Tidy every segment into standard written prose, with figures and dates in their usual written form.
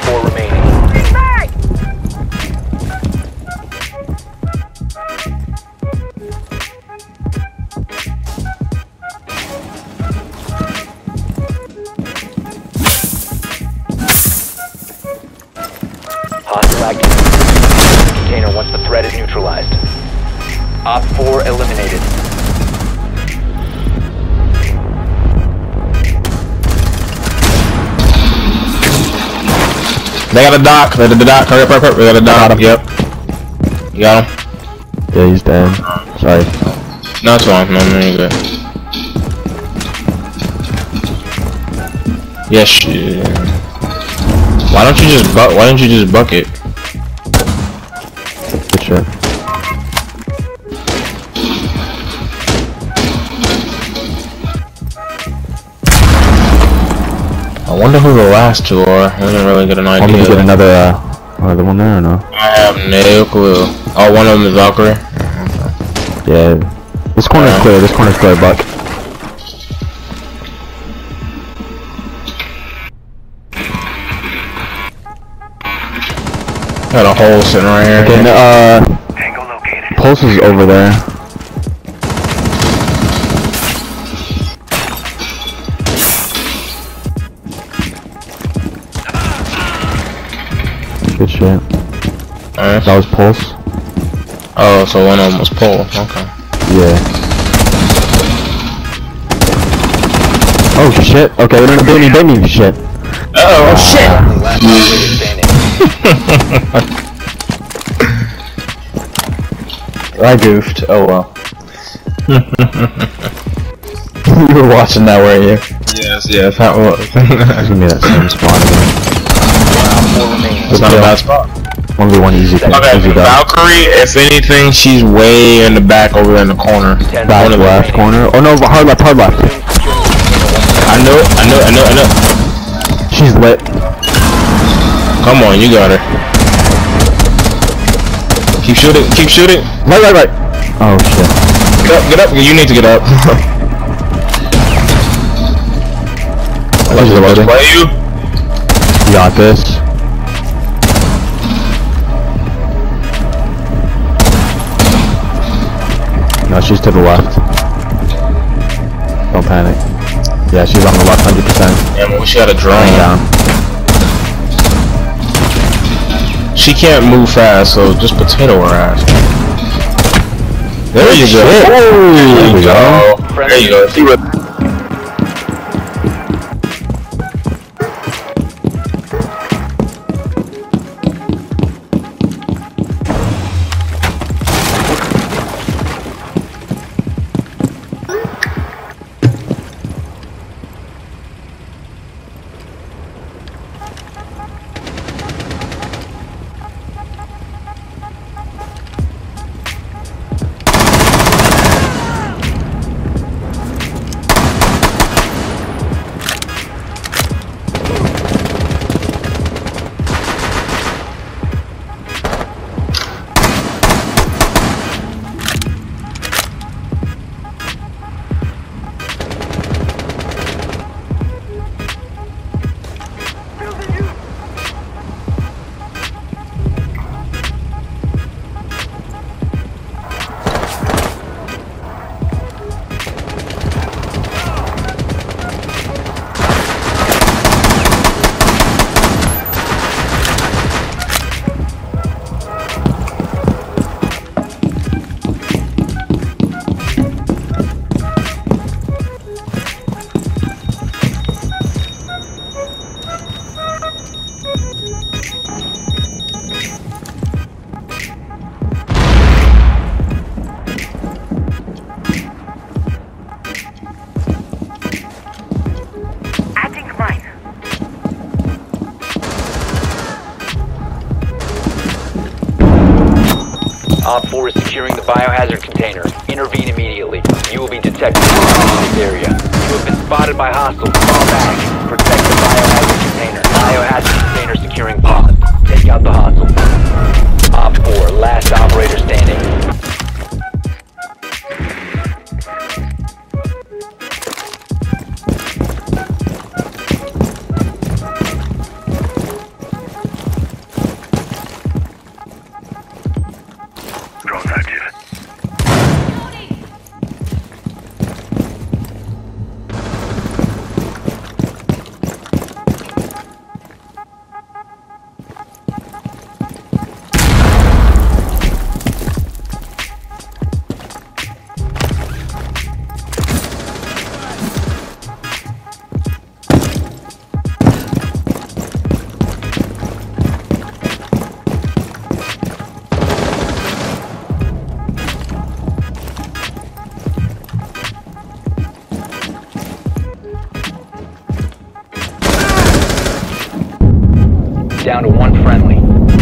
4 remaining. Hostile activity. Container once the threat is neutralized. Op 4 eliminated. They got a dock. They got a dock. Hurry up, hurry up. We got a dock. Yep. You got him? Yeah, he's dead. Sorry. No, it's fine. No, you're good. Yes, shit. Why don't you just bucket? Good shit. I wonder who the last two are. I didn't really get an idea. Want me to get another one there or no? I have no clue. Oh, one of them is Valkyrie? Yeah. This corner's clear. This corner's clear, Buck. Got a hole sitting right here. Okay, Pulse is over there. Good shit. Alright. That was Pulse. Oh, so one of them was Pole. Okay. Yeah. Oh shit. Okay, we're gonna bait me, shit. Oh shit! Last operator standing. I goofed. Oh well. You were watching that, weren't you? Yes, that was. It's gonna be that same spot again. It's not a bad spot. 1v1 easy. Okay, Easy done. Valkyrie, if anything, she's way in the back over there in the corner. Back left corner. Oh no, hard left, hard left. I know it. She's lit. Come on, you got her. Keep shooting. Right. Oh shit. Get up, you need to get up. She's reloading. Play you. You got this. No, she's to the left. Don't panic. Yeah, she's on the left 100%. Damn, I wish she had a drone. Down. She can't move fast, so just potato her ass. There you go. There we go. There you go. See what? Op 4 is securing the biohazard container. Intervene immediately. You will be detected in this area. You have been spotted by hostiles. Fall back. Protect the biohazard container. Biohazard container securing pod. Take out the hostile. Op 4, last operator standing. down to one friendly.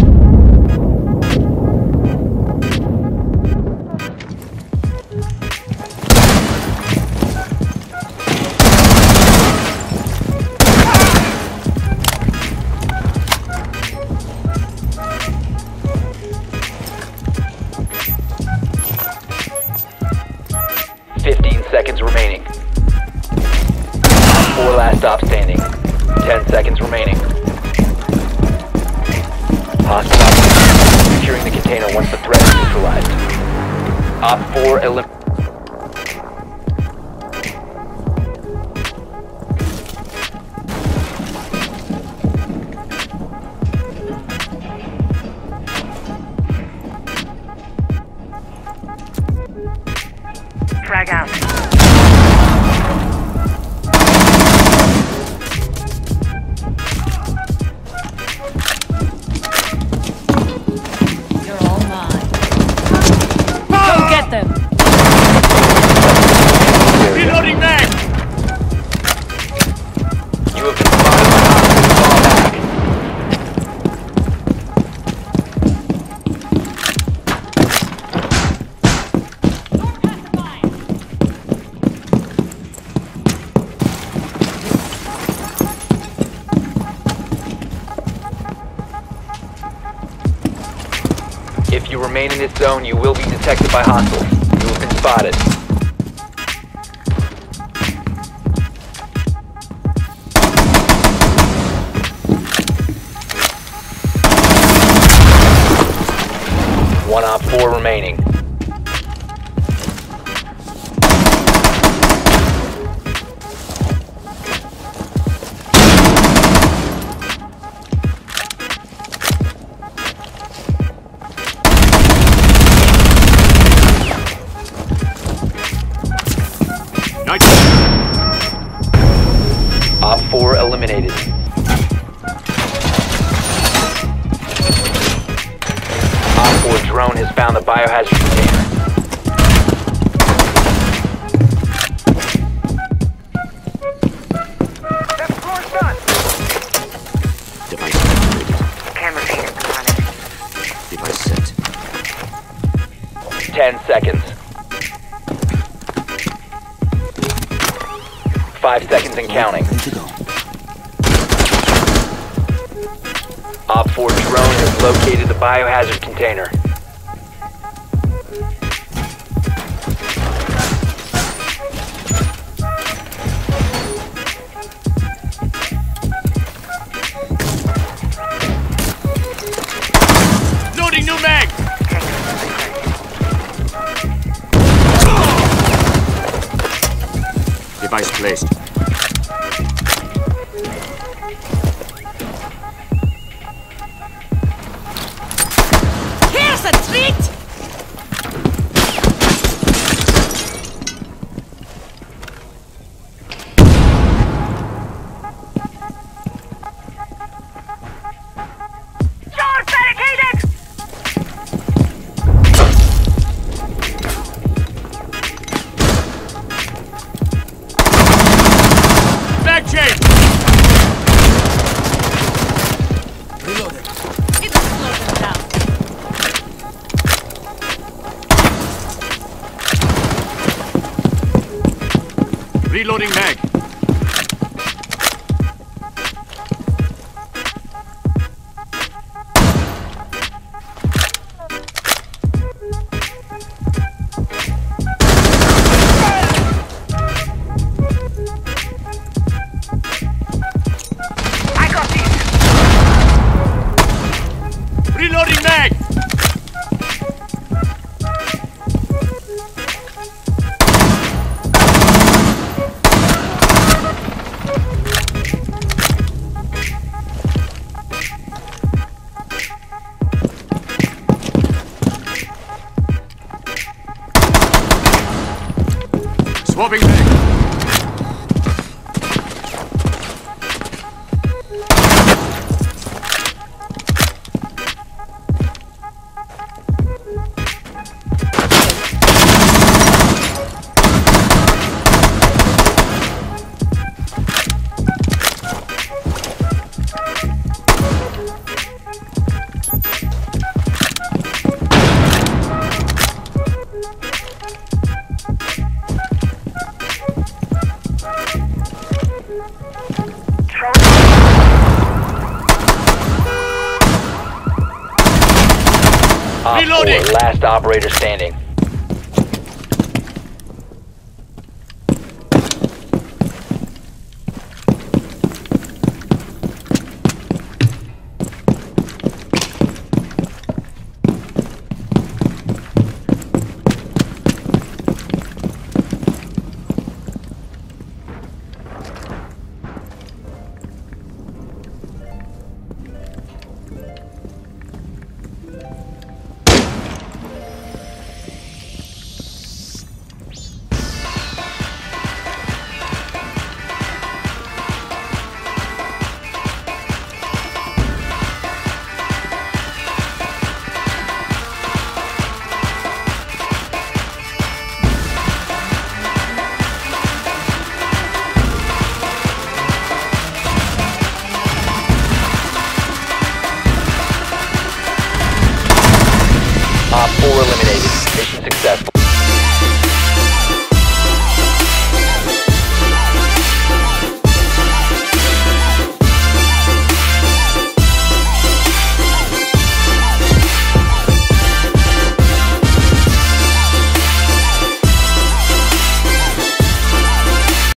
Seconds remaining. 4 last stop standing. 10 seconds remaining. Hostile securing the container once the threat is neutralized. Op 4 eliminated. Frag out. You're all mine. Go get them! Reloading mag! You have been spotted by hostiles. Fall back. If you remain in this zone, you will be detected by hostiles. You have been spotted. One op 4 remaining. Op 4 eliminated. Op 4 drone has found the biohazard container. That floor's done. Device activated. Camera feed on it. Device set. 10 seconds. 5 seconds and counting. Ready to go. Op 4 drone has located the biohazard container. Loading new mag! Device placed. Here's a treat! Doors barricaded! Mag chain! Reloaded. It's slow down. Reloading mag. I got this! Reloading mag! Swapping mag. Op 4, last operator standing. Op 4 eliminated. Mission successful.